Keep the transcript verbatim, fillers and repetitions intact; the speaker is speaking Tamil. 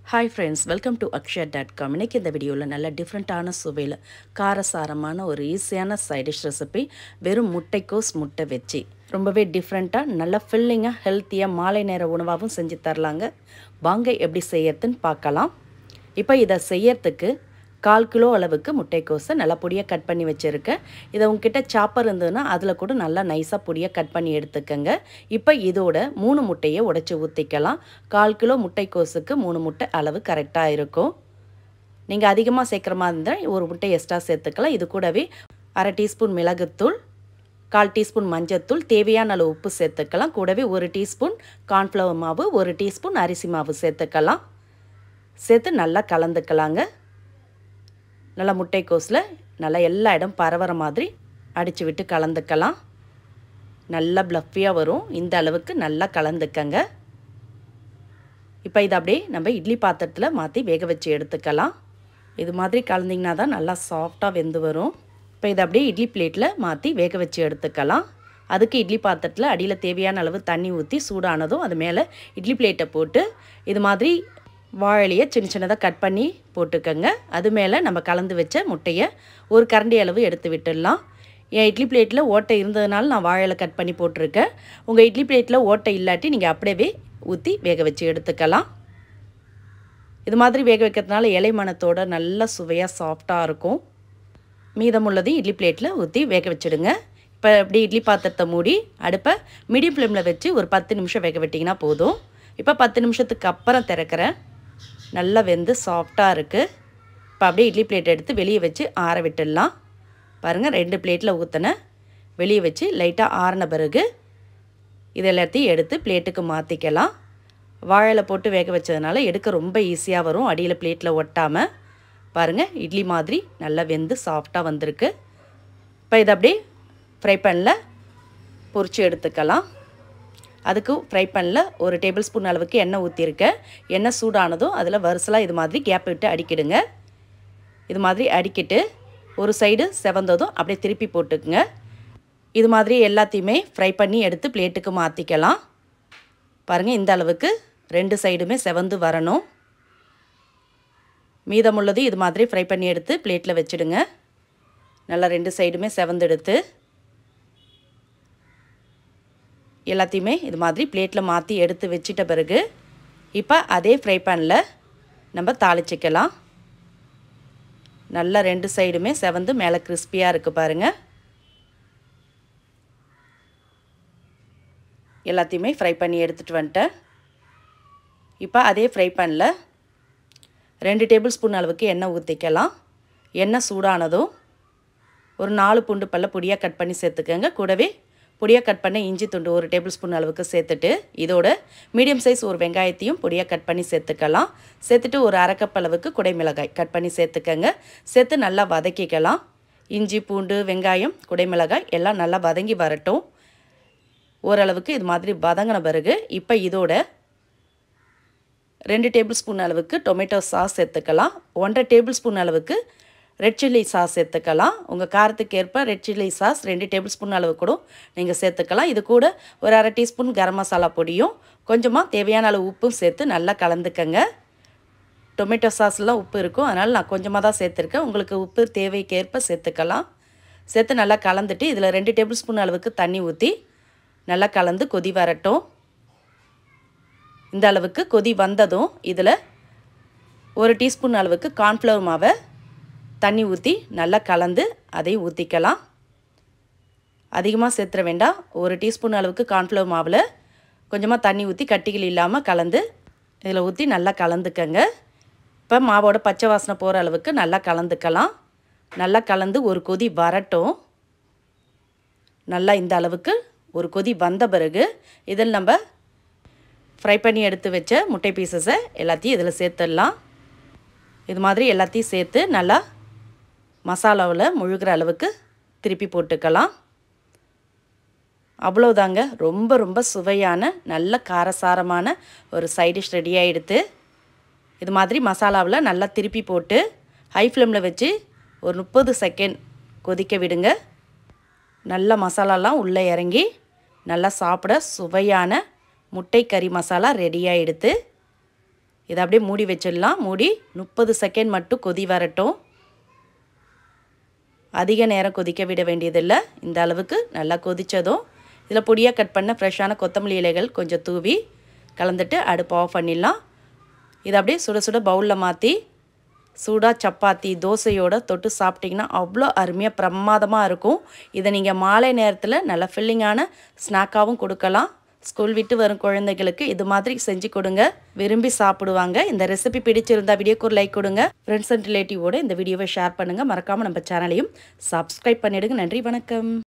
Hi friends, welcome to akshay dot com. இன்னைக்கு இந்த வீடியோவில் நல்ல டிஃப்ரெண்ட்டான சுவையில் காரசாரமான ஒரு ஈஸியான சைட் டிஷ் ரெசிபி வெறும் முட்டைக்கோஸ் முட்டை வச்சு ரொம்பவே டிஃப்ரெண்ட்டாக நல்ல ஃபில்லிங்காக ஹெல்த்தியாக மாலை நேர உணவாகவும் செஞ்சு தரலாங்க. வாங்க எப்படி செய்யறதுன்னு பார்க்கலாம். இப்போ இதை செய்யறதுக்கு கால் கிலோ அளவுக்கு முட்டைக்கோஸை நல்லா பொடியாக கட் பண்ணி வச்சுருக்கேன். இதை உங்ககிட்ட சாப்பர் இருந்ததுன்னா அதில் கூட நல்லா நைஸாக பொடியாக கட் பண்ணி எடுத்துக்கங்க. இப்போ இதோட மூணு முட்டையை உடைச்சி ஊற்றிக்கலாம். கால் கிலோ முட்டைக்கோஸுக்கு மூணு முட்டை அளவு கரெக்டாக இருக்கும். நீங்கள் அதிகமாக சேர்க்குற மாதிரி இருந்தால் ஒரு முட்டை எக்ஸ்ட்ரா சேர்த்துக்கலாம். இது கூடவே அரை டீஸ்பூன் மிளகுத்தூள், கால் டீஸ்பூன் மஞ்சத்தூள், தேவையான அளவு உப்பு சேர்த்துக்கலாம். கூடவே ஒரு டீஸ்பூன் கார்ன்ஃப்ளவர் மாவு, ஒரு டீஸ்பூன் அரிசி மாவு சேர்த்துக்கலாம். சேர்த்து நல்லா கலந்துக்கலாங்க. நல்லா முட்டைக்கோஸில் நல்லா எல்லா இடம் பரவற மாதிரி அடித்து விட்டு கலந்துக்கலாம். நல்லா ப்ளஃபியாக வரும். இந்த அளவுக்கு நல்லா கலந்துக்கங்க. இப்போ இதை அப்படியே நம்ம இட்லி பாத்திரத்தில் மாற்றி வேக வச்சு எடுத்துக்கலாம். இது மாதிரி கலந்திங்கன்னா தான் நல்லா சாஃப்டாக வெந்து வரும். இப்போ இதை அப்படியே இட்லி பிளேட்டில் மாற்றி வேக வச்சு எடுத்துக்கலாம். அதுக்கு இட்லி பாத்திரத்தில் அடியில் தேவையான அளவு தண்ணி ஊற்றி சூடானதும் அது மேலே இட்லி பிளேட்டை போட்டு இது மாதிரி வாழையை சின்ன சின்னதாக கட் பண்ணி போட்டுக்கோங்க. அது மேலே நம்ம கலந்து வச்ச முட்டையை ஒரு கரண்டி அளவு எடுத்து விட்டுடலாம். என் இட்லி பிளேட்டில் ஓட்டை இருந்ததுனால நான் வாழையில் கட் பண்ணி போட்டிருக்கேன். உங்கள் இட்லி பிளேட்டில் ஓட்டை இல்லாட்டி நீங்கள் அப்படியே ஊற்றி வேக வச்சு எடுத்துக்கலாம். இது மாதிரி வேக வைக்கிறதுனால இலை மணத்தோட நல்ல சுவையாக சாஃப்டாக இருக்கும். மீதமுள்ளதையும் இட்லி பிளேட்டில் ஊற்றி வேக வச்சுடுங்க. இப்போ அப்படி இட்லி பாத்திரத்தை மூடி அடுப்பை மீடியம் ஃப்ளேமில் வச்சு ஒரு பத்து நிமிஷம் வேக விட்டிங்கன்னா போதும். இப்போ பத்து நிமிஷத்துக்கு அப்புறம் திறக்கிறேன். நல்லா வெந்து சாஃப்டாக இருக்குது. இப்போ அப்படியே இட்லி பிளேட் எடுத்து வெளியே வச்சு ஆற விட்டுடலாம். பாருங்கள், ரெண்டு பிளேட்டில் ஊற்றின வெளியே வச்சு லைட்டாக ஆறின பிறகு இது எல்லாத்தையும் எடுத்து பிளேட்டுக்கு மாற்றிக்கலாம். வாழையில் போட்டு வேக வச்சதுனால எடுக்க ரொம்ப ஈஸியாக வரும். அடியில் பிளேட்டில் ஒட்டாமல் பாருங்கள், இட்லி மாதிரி நல்லா வெந்து சாஃப்டாக வந்திருக்கு. இப்போ இதை அப்படியே ஃப்ரை பேனில் பொரித்து எடுத்துக்கலாம். அதுக்கு ஃப்ரை பேனில் ஒரு டேபிள் ஸ்பூன் அளவுக்கு எண்ணெய் ஊற்றிருக்கேன். எண்ணெய் சூடானதும் அதில் வரிசலாக இது மாதிரி கேப் விட்டு அடிக்கிடுங்க. இது மாதிரி அடிக்கிட்டு ஒரு சைடு செவந்ததும் அப்படியே திருப்பி போட்டுக்குங்க. இது மாதிரி எல்லாத்தையுமே ஃப்ரை பண்ணி எடுத்து பிளேட்டுக்கு மாற்றிக்கலாம். பாருங்கள், இந்த அளவுக்கு ரெண்டு சைடுமே செவந்து வரணும். மீதமுள்ளது இது மாதிரி ஃப்ரை பண்ணி எடுத்து பிளேட்டில் வச்சுடுங்க. நல்லா ரெண்டு சைடுமே செவந்து எடுத்து எல்லாத்தையுமே இது மாதிரி பிளேட்டில் மாற்றி எடுத்து வச்சிட்ட பிறகு இப்போ அதே ஃப்ரை பேனில் நம்ம தாளிச்சிக்கலாம். நல்லா ரெண்டு சைடுமே செவந்து மேலே கிறிஸ்பியாக இருக்குது பாருங்கள். எல்லாத்தையுமே ஃப்ரை பண்ணி எடுத்துகிட்டு வந்துட்டேன். இப்போ அதே ஃப்ரை பேனில் ரெண்டு டேபிள் ஸ்பூன் அளவுக்கு எண்ணெய் ஊற்றிக்கலாம். எண்ணெய் சூடானதும் ஒரு நாலு பூண்டு பல்ல பொடியாக கட் பண்ணி சேர்த்துக்கோங்க. கூடவே பொடியாக கட் பண்ண இஞ்சி துண்டு ஒரு டேபிள் ஸ்பூன் அளவுக்கு சேர்த்துட்டு இதோட மீடியம் சைஸ் ஒரு வெங்காயத்தையும் பொடியாக கட் பண்ணி சேர்த்துக்கலாம். சேர்த்துட்டு ஒரு அரை கப் அளவுக்கு குடைமிளகாய் கட் பண்ணி சேர்த்துக்கங்க. சேர்த்து நல்லா வதக்கிக்கலாம். இஞ்சி பூண்டு வெங்காயம் குடைமிளகாய் எல்லாம் நல்லா வதங்கி வரட்டும். ஓரளவுக்கு இது மாதிரி வதங்கின பிறகு இப்போ இதோட ரெண்டு டேபிள் ஸ்பூன் அளவுக்கு டொமேட்டோ சாஸ் சேர்த்துக்கலாம். ஒன்றரை டேபிள் ஸ்பூன் அளவுக்கு ரெட் சில்லி சாஸ் சேர்த்துக்கலாம். உங்கள் காரத்துக்கு ஏற்ப ரெட் சில்லி சாஸ் ரெண்டு டேபிள் ஸ்பூன் அளவு கூட நீங்கள் சேர்த்துக்கலாம். இது கூட ஒரு அரை டீஸ்பூன் கரம் மசாலா பொடியும் கொஞ்சமாக தேவையான அளவு உப்பும் சேர்த்து நல்லா கலந்துக்கங்க. டொமேட்டோ சாஸ்லாம் உப்பு இருக்கும், அதனால் நான் கொஞ்சமாக தான் சேர்த்துருக்கேன். உங்களுக்கு உப்பு தேவைக்கேற்ப சேர்த்துக்கலாம். சேர்த்து நல்லா கலந்துட்டு இதில் ரெண்டு டேபிள் ஸ்பூன் அளவுக்கு தண்ணி ஊற்றி நல்லா கலந்து கொதி வரட்டும். இந்த அளவுக்கு கொதி வந்ததும் இதில் ஒரு டீஸ்பூன் அளவுக்கு கார்ன்ஃப்ளவர் மாவை தண்ணி ஊற்றி நல்லா கலந்து அதை ஊற்றிக்கலாம். அதிகமாக சேர்த்துற வேண்டாம். ஒரு டீஸ்பூன் அளவுக்கு கார்ன்ஃப்ளவர் மாவில் கொஞ்சமாக தண்ணி ஊற்றி கட்டிகள் இல்லாமல் கலந்து இதில் ஊற்றி நல்லா கலந்துக்கங்க. இப்போ மாவோட பச்சை வாசனை போகிற அளவுக்கு நல்லா கலந்துக்கலாம். நல்லா கலந்து ஒரு கொதி வரட்டும். நல்லா இந்த அளவுக்கு ஒரு கொதி வந்த பிறகு இதில் நம்ம ஃப்ரை பண்ணி எடுத்து வச்ச முட்டை பீசஸை எல்லாத்தையும் இதில் சேர்த்துடலாம். இது மாதிரி எல்லாத்தையும் சேர்த்து நல்லா மசாலாவில் முழுகிற அளவுக்கு திருப்பி போட்டுக்கலாம். அவ்வளோதாங்க, ரொம்ப ரொம்ப சுவையான நல்ல காரசாரமான ஒரு சைட் டிஷ் ரெடி ஆகிடுது. இது மாதிரி மசாலாவில் நல்லா திருப்பி போட்டு ஹை ஃப்ளேமில் வச்சு ஒரு முப்பது செகண்ட் கொதிக்க விடுங்க. நல்ல மசாலாலாம் உள்ளே இறங்கி நல்லா சாப்பிட சுவையான முட்டை கறி மசாலா ரெடியாக எடுத்து இதை அப்படியே மூடி வச்சிடலாம். மூடி முப்பது செகண்ட் மட்டும் கொதி வரட்டும். அதிக நேரம் கொதிக்க விட வேண்டியதில்லை. இந்த அளவுக்கு நல்லா கொதித்ததும் இதில் பொடியாக கட் பண்ண ஃப்ரெஷ்ஷான கொத்தமல்லி இலைகள் கொஞ்சம் தூவி கலந்துட்டு அடுப்பு ஆஃப் பண்ணிடலாம். இதை அப்படியே சுட சுட பவுலில் மாற்றி சூடாக சப்பாத்தி தோசையோடு தொட்டு சாப்பிட்டிங்கன்னா அவ்வளோ அருமையாக பிரமாதமாக இருக்கும். இதை நீங்கள் மாலை நேரத்தில் நல்ல ஃபில்லிங்கான ஸ்நாக்காகவும் கொடுக்கலாம். ஸ்கூல் விட்டு வரும் குழந்தைகளுக்கு இது மாதிரி செஞ்சு கொடுங்க, விரும்பி சாப்பிடுவாங்க. இந்த ரெசிபி பிடிச்சிருந்தா வீடியோக்கு ஒரு லைக் கொடுங்க. ஃப்ரெண்ட்ஸ் அண்ட் ரிலேட்டிவோடு இந்த வீடியோவை ஷேர் பண்ணுங்கள். மறக்காமல் நம்ம சேனலையும் சப்ஸ்கிரைப் பண்ணிவிடுங்க. நன்றி, வணக்கம்.